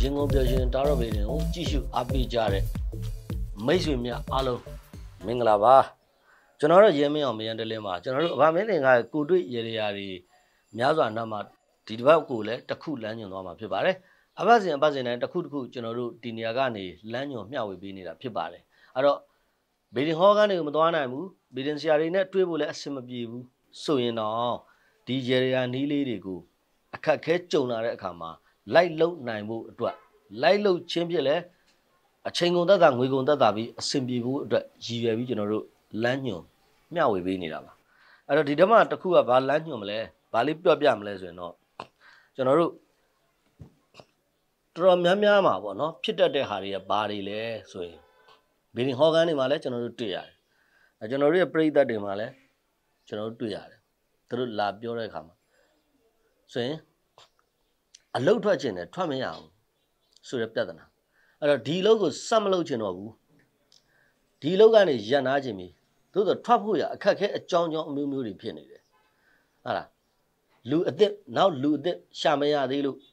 ရင်ကုန်ပြောရှင်တာရောဘေးတွေကိုကြည့်ရှုအားပေးကြတဲ့မိတ်ဆွေများအားလုံးမင်္ဂလာပါကျွန်တော်တို့ရဲမင်းအောင်မရန်တလင်းမှာကျွန်တော်တို့အဘမင်းတင်ကကိုတွေ့ရေရာတွေများစွာနာမှာဒီတစ်ပတ်ကိုလည်းတစ်ခုလမ်းညွှန်သွားမှာဖြစ်ပါတယ်အဘစဉ်တိုင်းတစ်ခုကျွန်တော်တို့ဒီနေရာကနေလမ်းညွှန်မျှဝေပေးနေတာဖြစ်ပါတယ်အဲ့တော့ဘေးတင်ဟောကနေမသွားနိုင်ဘူးဘေးတင်ဆရာတွေနဲ့တွေ့ဖို့လည်းအဆင်မပြေဘူးဆိုရင်တော့ဒီရေရာနီးလေးတွေကိုအခက်ခဲကြုံလာတဲ့အခါမှာလိုက်လုံနိုင်ဖို့အတွက်လိုက်လုံချင်းဖြစ်လဲအချိန်ကုန်သက်သာငွေကုန်သက်သာပြီးအဆင်ပြေဖို့အတွက်ရည်ရွယ်ပြီးကျွန်တော်တို့လမ်းညွှန်မျှဝေပေးနေတာပါအဲ့တော့ဒီဓမ္မတစ်ခုကဘာလမ်းညွှန်မလဲဘာလေးပြောပြမလဲဆိုရင်တော့ကျွန်တော်တို့တော်များများမှာပေါ့နော်ဖြစ်တတ်တဲ့ဟာတွေကဘာတွေလဲဆိုရင်ဘီလင်ဟော်ကန်တွေမှာလည်းကျွန်တော်တို့တွေ့ရတယ်ကျွန်တော်တို့ရဲ့ပရိသတ်တွေမှာလည်းကျွန်တော်တို့တွေ့ရတယ်သူတို့လာပြောတဲ့အခါမှာဆိုရင်အလုတ်ထွက်ခြင်းနဲ့ထွက်မရအောင်ဆိုတဲ့ပြဿနာအဲ့တော့ဒီလုတ်ကိုစက်မလုတ်ခြင်းတော့ဘူးဒီလုတ်ကနေရန်နာခြင်းပြီသို့သောထွက်ဖို့ရအခက်ခဲအကြောင်းအမျိုးမျိုးတွေဖြစ်နေတယ်ဟုတ်လားလူအစ်စ်နောက်လူအစ်စ်ရှာမရသေးလို့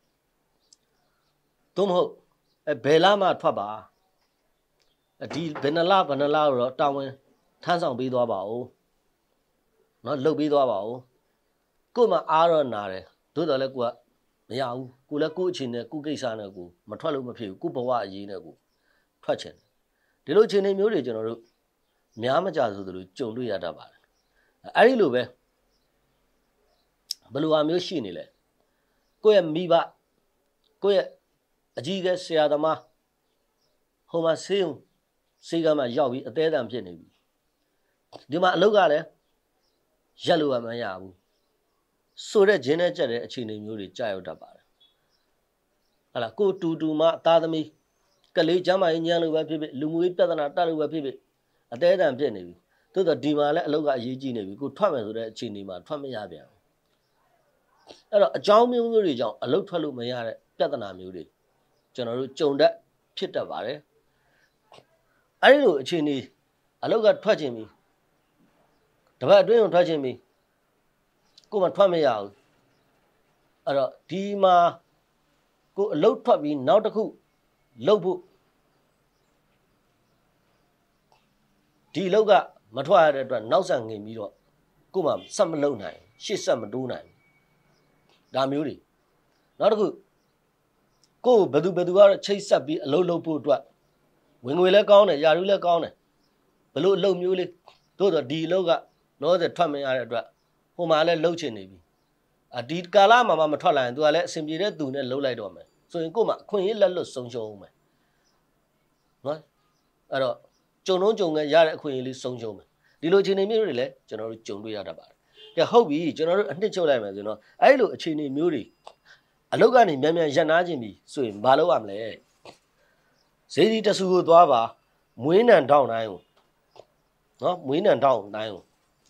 သို့မဟုတ်ဘယ်လာမှထွက်ပါဒီဘယ်နှလားတော့တာဝန်ထမ်းဆောင်ပေးသွားပါဦးနော်လှုပ်ပေးသွားပါဦးကို့မှာအားတော့နာတယ်သို့တော်လည်းကိုကမရဘူးကိုလည်းကို့အချိန်နဲ့ကို့ကိစ္စနဲ့ကိုမထွက်လို့မဖြစ်ဘူးကို့ဘဝအရေးနဲ့ကိုထွက်ချင်တယ်ဒီလိုအခြေအနေမျိုးတွေကျွန်တော်တို့များမကြဆိုသလိုကြုံတွေ့ရတတ်ပါတယ်အဲ့ဒီလိုပဲဘယ်လိုအမျိုးရှိနေလဲကိုယ့်ရဲ့မိဘကိုယ့်ရဲ့အကြီးကဲဆရာသမားဟိုမှာဆေးကမှရောက်ပြီးအသေးအံဖြစ်နေပြီဒီမှာအလုပ်ကလည်းရက်လို့မရဘူးဆိုတဲ့ဂျင်းနဲ့ကြက်တဲ့အခြေအနေမျိုးတွေကြာရောက်တတ်ပါတယ်ဟာလားကိုတူမသားသမီးကလေးကျမ်းမာရေးညံလို့ပဲဖြစ်ဖြစ်လူမှုရေးပြဿနာတက်လို့ပဲဖြစ်ဖြစ်အသေးအံဖြစ်နေပြီသို့တော့ဒီမှာလည်းအလုပ်ကအရေးကြီးနေပြီကိုထွက်မယ်ဆိုတဲ့အခြေအနေမှာထွက်မရပြန်ဘူးအဲ့တော့အကြောင်းမျိုးတွေကြောင့်အလုပ်ထွက်လို့မရတဲ့ပြဿနာမျိုးတွေကျွန်တော်တို့ကြုံတတ်ဖြစ်တတ်ပါတယ်အဲ့ဒီလိုအခြေအနေအလုပ်ကထွက်ခြင်းပြီတပတ်အတွင်းကိုထွက်ခြင်းပြီကိုမထွက်မရဘူးအဲ့တော့ဒီမှာကိုအလုတ်ထွက်ပြီးနောက်တစ်ခုလှုပ်ဖို့ဒီအလုတ်ကမထွက်ရတဲ့အတွက်နောက်ဆက်ငင်ပြီးတော့ကိုမှဆက်မလုံနိုင်ရှေ့ဆက်မတိုးနိုင်ဒါမျိုးတွေနောက်တစ်ခုကိုဘယ်သူကတော့ချိတ်ဆက်ပြီးအလုတ်လုပ်ဖို့အတွက်ဝင်ငွေလည်းကောင်းတယ်ယာရုလည်းကောင်းတယ်ဘလို့အလုတ်မျိုးလေးသို့တော့ဒီအလုတ်ကလောဆယ်ထွက်မရတဲ့အတွက်ဟိုမှာလည်းလှုပ်ချင်နေပြီဒီကာလမှာမထွက်လာရင်သူကလည်းအဆင်ပြေတဲ့သူနဲ့လှုပ်လိုက်တော့မယ်ဆိုရင်ကို့မှာအခွင့်အရေးလက်လွတ်ဆုံးရှုံးမယ်နော်အဲ့တော့ကြုံရတဲ့အခွင့်အရေးလေးဆုံးရှုံးမယ်ဒီလိုအခြေအနေမျိုးတွေလည်းကျွန်တော်တို့ကြုံတွေ့ရတတ်ပါတယ်ကဲဟုတ်ပြီကျွန်တော်တို့အနှစ်ချုပ်လိုက်မယ်ဆိုတော့အဲ့လိုအခြေအနေမျိုးတွေအလုတ်ကနေမြန်ရပ်နာခြင်းပြီဆိုရင်မလုပ်ရမလဲဈေးဒီတဆူကိုသွားပါမွေးနံတောင်းတိုင်းကိုနော်မွေးနံတောင်းတိုင်းကို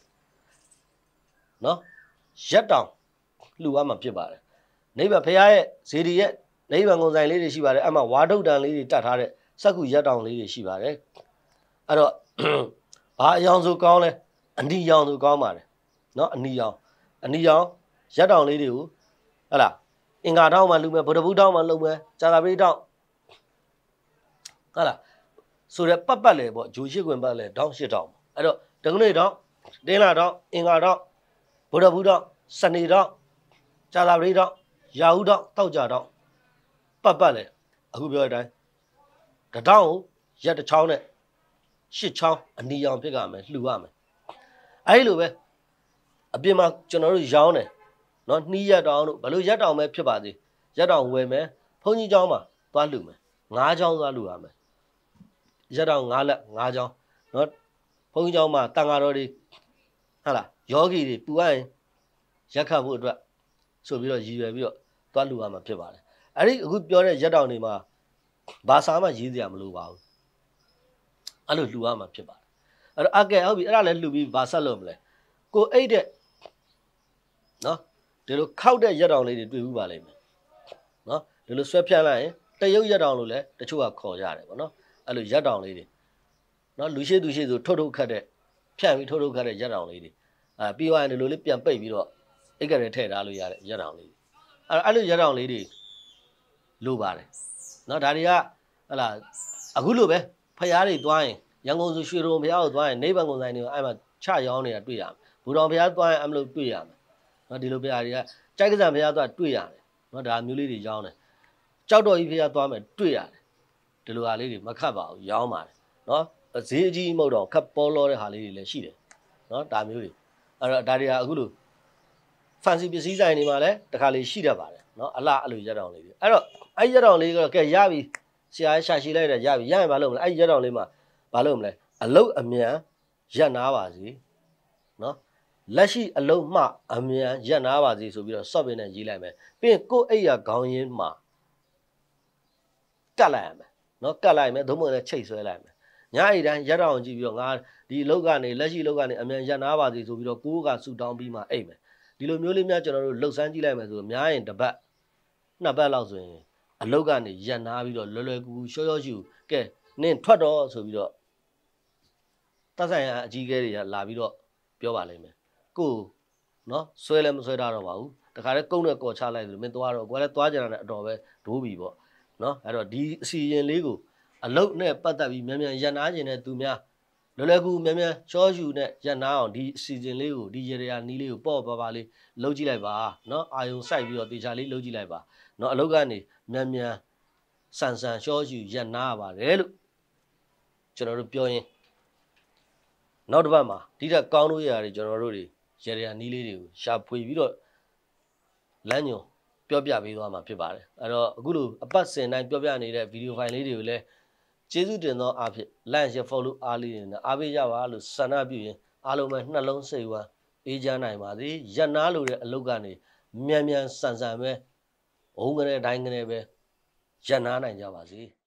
နော်ရက်တောင်လှူရမှာဖြစ်ပါတယ်နိဗ္ဗာန်ဖရာရဲ့ဇေဒီရဲ့နိဗ္ဗာန်ကုန်ဆိုင်လေးတွေရှိပါတယ်အဲ့မှာဝါဒုတ်တန်လေးတွေတတ်ထားတဲ့စက္ကူရက်တောင်လေးတွေရှိပါတယ်အဲ့တော့ဘာအယောင်ဆိုကောင်းလဲအနီရောင်ဆိုကောင်းပါတယ်နော်အနီရောင်ရက်တောင်လေးတွေကိုဟဲ့လားအင်္ဂါတောင်းမှလှူမယ်ဗုဒ္ဓဘုတောင်းမှလှူမယ်ဇာတာပရိတောင်းဟဲ့လားဆိုတော့ပတ်လေပေါ့ဂျိုရှိခွင်ပတ်လေတောင်း8တောင်းအဲ့တော့တက္ကသိုလ်တောင်းတင်းလာတောင်းအင်္ဂါတောင်းဗုဒ္ဓဘုတောင်းစနေတောင်းဇာတာပရိတောင်းရာဟုတောင်းတောက်ကြတောင်းပတ်လေအခုပြောတဲ့အတိုင်းတတောင်းကိုရက်တစ်ချောင်းနဲ့8ချောင်းအနီရောင်ဖြစ်ကြမယ်လှူရမယ်အဲ့လိုပဲအပြင်မှာကျွန်တော်တို့ရောင်းတယ်နော်နှီးရက်တောင်တို့ဘယ်လိုရက်တောင်ပဲဖြစ်ပါသေးရက်တောင်ဝယ်မယ်ဘုန်းကြီးเจ้าမှာသွားလှူမယ်9ချောင်းသွားလှူရမယ်ရက်တောင်9လက်9ချောင်းနော်ဘုန်းကြီးเจ้าမှာတန်ဃာတော်တွေဟုတ်လားယောဂီတွေပူရရင်ရက်ခတ်ဖို့အတွက်ဆိုပြီးတော့ရည်ရွယ်ပြီးတော့သွားလှူရမှာဖြစ်ပါတယ်အဲ့ဒီအခုပြောတဲ့ရက်တောင်တွေမှာဘာစာမှရေးစရာမလိုပါဘူးအဲ့လိုလှူရမှာဖြစ်ပါတယ်အဲ့တော့အကဲဟုတ်ပြီအဲ့ဒါလည်းလှူပြီးဘာဆက်လုပ်မလဲကိုအိတ်တဲ့နော်ဒီလိုခောက်တဲ့ရက်တောင်လေးတွေတွေ့ဘူးပါလိမ့်မယ်နော်ဒီလိုဆွဲဖြန့်လိုက်ရင်တရုတ်ရက်တောင်လို့လည်းတချို့ကခေါ်ရတယ်ပေါ့နော်အဲ့လိုရက်တောင်လေးတွေနော်လူရှိသူရှိဆိုထုတ်ခတ်တဲ့ဖြန့်ပြီးထုတ်ခတ်တဲ့ရက်တောင်လေးတွေပြီးသွားရင်ဒီလိုလေးပြန်ပိတ်ပြီးတော့အိတ်ကလေးထည့်ထားလို့ရတဲ့ရက်တောင်လေးတွေအဲ့လိုရက်တောင်လေးတွေလိုပါတယ်နော်ဒါတွေကဟလာအခုလိုပဲဖျားတွေသွားရင်ရန်ကုန်စုရွှေတုံဖျားကိုသွားရင်နိဗ္ဗာန်ကုန်ဆိုင်တွေကိုအဲ့မှာချရောင်းနေတာတွေ့ရမယ်ဘူတော်ဖျားသွားရင်အမလို့တွေ့ရမယ်နော်ဒီလိုဖျားတွေကကြိုက်ကစားဖျားသွားတွေ့ရတယ်နော်ဒါမျိုးလေးတွေရောင်းတယ်ကြောက်တော်ကြီးဖျားသွားမယ်တွေ့ရတယ်ဒီလိုဟာလေးတွေမခတ်ပါဘူးရောင်းပါတယ်နော်ဈေးအကြီးမဟုတ်တော့ခတ်ပေါ်လောတဲ့ဟာလေးတွေလည်းရှိတယ်နော်ဒါမျိုးတွေအဲ့တော့ဒါတွေကအခုလိုfancy ပစ္စည်းဆိုင်တွေမှာလည်းတခါလေရှိတတ်ပါတယ်နော်အလားအဲ့လိုရက်တောင်လေးတွေအဲ့တော့အဲ့ရက်တောင်လေးကတော့ကဲရပြီဆရာရှာရှိလိုက်တယ်ရပြီရရင်ဘာလုပ်မလဲအဲ့ရက်တောင်လေးမှာဘာလုပ်မလဲအလုတ်အမြန်ရက်နာပါစီနော်လက်ရှိအလုတ်မှအမြန်ရက်နာပါစီဆိုပြီးတော့ software နဲ့ရေးလိုက်မယ်ပြီးရင်ကိုယ့်အိယာခေါင်းရင်းမှာကတ်လိုက်ရမယ်နော်ကတ်လိုက်မယ်သို့မဟုတ်လည်းချိတ်ဆွဲလိုက်မယ်ညအိတိုင်းရက်တောင်ကြည့်ပြီးတော့ငါဒီအလုတ်ကနေလက်ရှိအလုတ်ကနေအမြန်ရက်နာပါစီဆိုပြီးတော့ကိုယ်ကဆူတောင်းပြီးမှအိတ်မယ်ဒီလိုမျိုးလေးများကျွန်တော်တို့လှုပ်ဆန်းကြည့်လိုက်မယ်ဆိုများရင်တစ်ပတ်နှစ်ပတ်လောက်ဆိုရင်အလုတ်ကနေရက်နာပြီးတော့လွယ်လွယ်ကူကူရှော့ရှော့ရှူကဲနင်ထွက်တော့ဆိုပြီးတော့တက်ဆိုင်ရာအကြီးကဲတွေကလာပြီးတော့ပြောပါလိမ့်မယ်ကိုနော်ဆွဲလည်းမဆွဲတာတော့ပါဘူးတခါတည်းကုန်းနဲ့ကော်ချလိုက်ဆိုမင်းသွားတော့ကိုယ်လည်းသွားကြတာနဲ့အတော်ပဲဒိုးပြီပေါ့နော်အဲ့တော့ဒီအစီရင်လေးကိုအလုတ်နဲ့ပတ်သက်ပြီးမြန်မြန်ရက်နာခြင်းနဲ့သူများလွယ်လွယ်ကူမြန်မြန်ရှော့ရှူနဲ့ရက်နာအောင်ဒီအစီစဉ်လေးကိုဒီရေရာနီးလေးကိုပေါ့ပါပါလေးလှုပ်ကြည့်လိုက်ပါနော်အာယုံစိုက်ပြီးတော့တေချာလေးလှုပ်ကြည့်လိုက်ပါနော်အလုတ်ကနေမြန်မြန်ဆန်ဆန်ရှော့ရှူရက်နာပါတယ်လို့ကျွန်တော်တို့ပြောရင်နောက်တစ်ပတ်မှာဒီတက်ကောင်းလို့ရတယ်ကျွန်တော်တို့တွေရေရာနီးလေးတွေကိုရှာဖွေပြီးတော့လမ်းညွန်ပြောပြပေးသွားမှာဖြစ်ပါတယ်အဲ့တော့အခုလိုအပတ်စဉ်တိုင်းပြောပြနေတဲ့ဗီဒီယိုဖိုင်လေးတွေကိုလည်းကျေးဇူးတင်သောအားဖြင့် like share follow အားလေးနဲ့အားပေးကြပါလို့ဆန္ဒပြုရင်အားလုံးပဲနှလုံးစိတ်ဝမ်းအေးချမ်းနိုင်ပါစေရက်နာလို့တဲ့အလုပ်ကနေမြန်မြန်ဆန်ဆန်ပဲဘုံကလေးတိုင်းကလေးပဲရက်နာနိုင်ကြပါစေ